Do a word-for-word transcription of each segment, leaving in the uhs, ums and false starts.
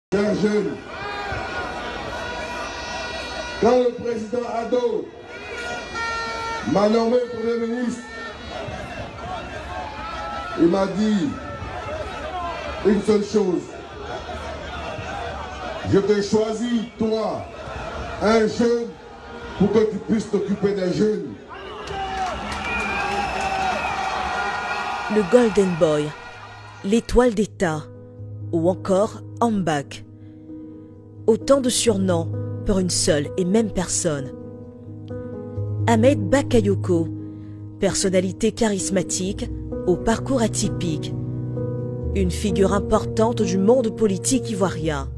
Chers jeunes, quand le président Ado m'a nommé Premier ministre, il m'a dit une seule chose. Je t'ai choisi, toi, un jeune, pour que tu puisses t'occuper des jeunes. Le Golden Boy, l'étoile d'État, ou encore Ambak. Autant de surnoms pour une seule et même personne. Ahmed Bakayoko, personnalité charismatique, au parcours atypique. Une figure importante du monde politique ivoirien.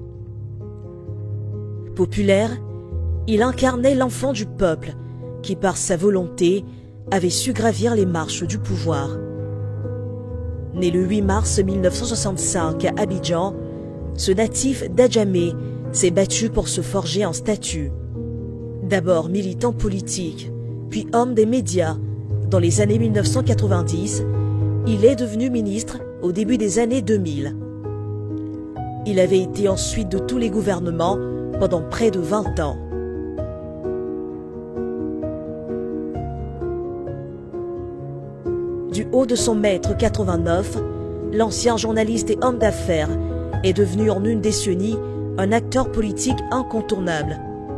Populaire, il incarnait l'enfant du peuple qui, par sa volonté, avait su gravir les marches du pouvoir. Né le huit mars mille neuf cent soixante-cinq à Abidjan, ce natif d'Adjamé s'est battu pour se forger un statut. D'abord militant politique, puis homme des médias, dans les années mille neuf cent quatre-vingt-dix, il est devenu ministre au début des années deux mille. Il avait été ensuite de tous les gouvernements pendant près de vingt ans. Du haut de son mètre quatre-vingt-neuf, l'ancien journaliste et homme d'affaires est devenu en une décennie un acteur politique incontournable.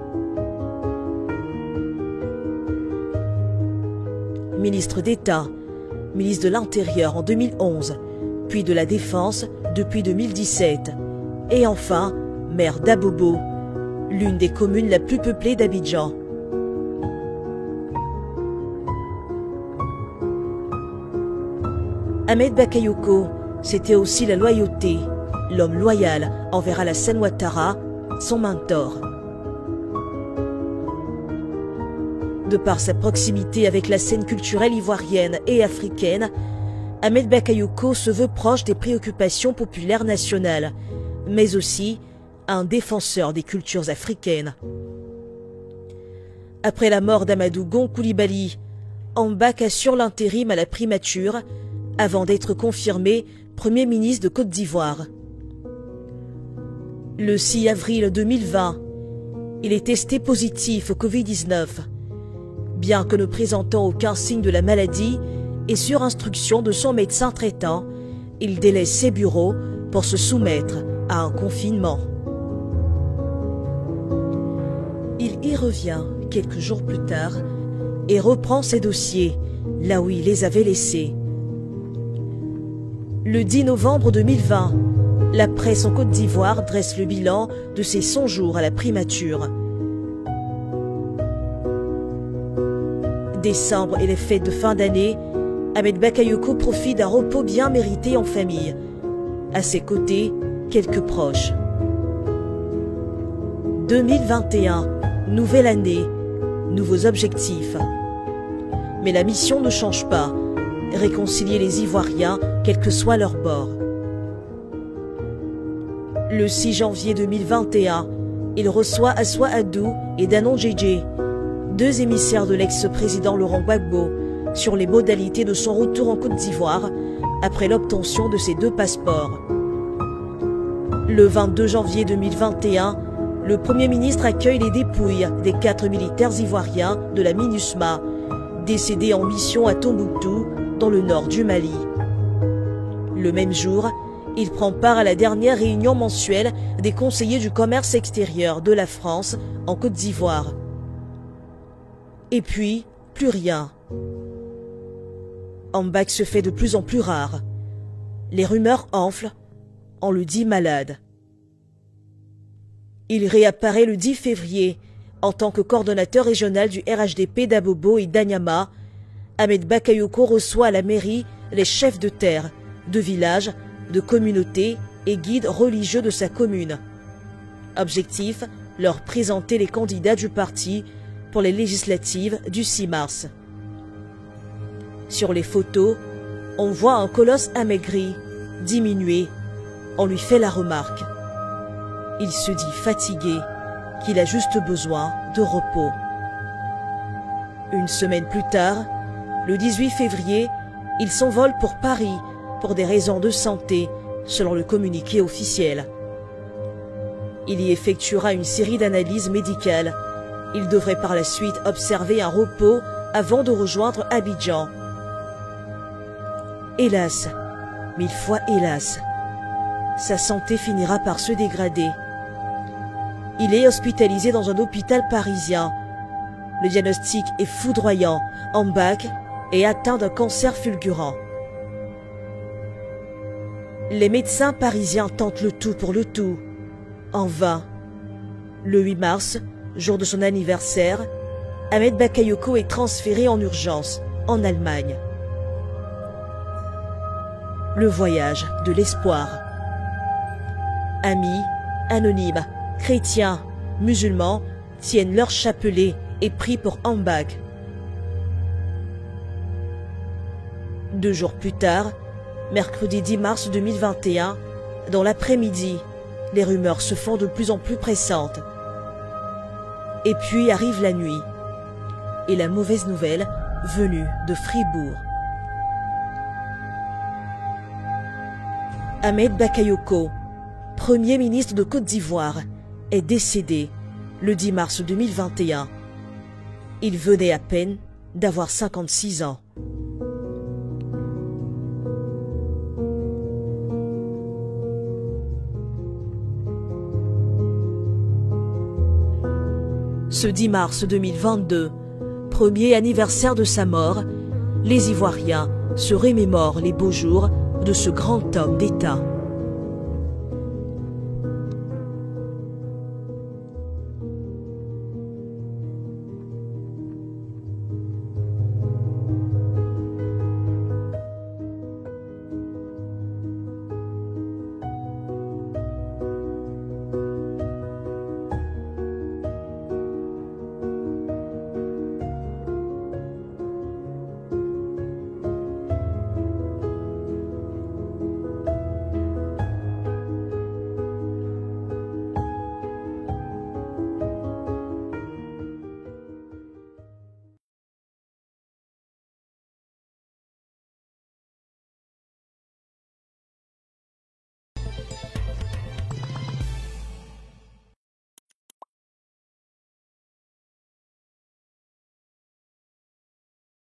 Ministre d'État, ministre de l'Intérieur en deux mille onze, puis de la Défense depuis deux mille dix-sept, et enfin maire d'Abobo, l'une des communes la plus peuplée d'Abidjan. Ahmed Bakayoko, c'était aussi la loyauté, l'homme loyal envers Alassane Ouattara, son mentor. De par sa proximité avec la scène culturelle ivoirienne et africaine, Ahmed Bakayoko se veut proche des préoccupations populaires nationales, mais aussi un défenseur des cultures africaines. Après la mort d'Amadou Gon Coulibaly, Ambak assure l'intérim à la primature avant d'être confirmé Premier ministre de Côte d'Ivoire. Le six avril deux mille vingt, il est testé positif au Covid dix-neuf, bien que ne présentant aucun signe de la maladie et sur instruction de son médecin traitant, il délaisse ses bureaux pour se soumettre à un confinement. Il y revient quelques jours plus tard et reprend ses dossiers là où il les avait laissés. Le dix novembre deux mille vingt, la presse en Côte d'Ivoire dresse le bilan de ses cent jours à la primature. Décembre et les fêtes de fin d'année, Ahmed Bakayoko profite d'un repos bien mérité en famille. À ses côtés, quelques proches. deux mille vingt et un, nouvelle année, nouveaux objectifs. Mais la mission ne change pas. Réconcilier les Ivoiriens, quel que soit leur bord. Le six janvier deux mille vingt et un, il reçoit Assoua Adou et Danon Djedje, deux émissaires de l'ex-président Laurent Gbagbo, sur les modalités de son retour en Côte d'Ivoire après l'obtention de ses deux passeports. Le vingt-deux janvier deux mille vingt et un, le Premier ministre accueille les dépouilles des quatre militaires ivoiriens de la MINUSMA, décédés en mission à Tombouctou, dans le nord du Mali. Le même jour, il prend part à la dernière réunion mensuelle des conseillers du commerce extérieur de la France en Côte d'Ivoire. Et puis, plus rien. Ambak se fait de plus en plus rare. Les rumeurs enflent, on le dit malade. Il réapparaît le dix février en tant que coordonnateur régional du R H D P d'Abobo et d'Anyama. Ahmed Bakayoko reçoit à la mairie les chefs de terre, de villages, de communautés et guides religieux de sa commune. Objectif, leur présenter les candidats du parti pour les législatives du six mars. Sur les photos, on voit un colosse amaigri, diminué. On lui fait la remarque. Il se dit fatigué, qu'il a juste besoin de repos. Une semaine plus tard, le dix-huit février, il s'envole pour Paris pour des raisons de santé, selon le communiqué officiel. Il y effectuera une série d'analyses médicales. Il devrait par la suite observer un repos avant de rejoindre Abidjan. Hélas, mille fois hélas, sa santé finira par se dégrader. Il est hospitalisé dans un hôpital parisien. Le diagnostic est foudroyant. Ambak est atteint d'un cancer fulgurant. Les médecins parisiens tentent le tout pour le tout. En vain. Le huit mars, jour de son anniversaire, Ahmed Bakayoko est transféré en urgence en Allemagne. Le voyage de l'espoir. Amis, anonymes, chrétiens, musulmans tiennent leur chapelet et prient pour Ambak. Deux jours plus tard, mercredi dix mars deux mille vingt et un, dans l'après-midi, les rumeurs se font de plus en plus pressantes. Et puis arrive la nuit, et la mauvaise nouvelle venue de Fribourg. Ahmed Bakayoko, Premier ministre de Côte d'Ivoire, est décédé le dix mars deux mille vingt et un. Il venait à peine d'avoir cinquante-six ans. Ce dix mars deux mille vingt-deux, premier anniversaire de sa mort, les Ivoiriens se remémorent les beaux jours de ce grand homme d'État.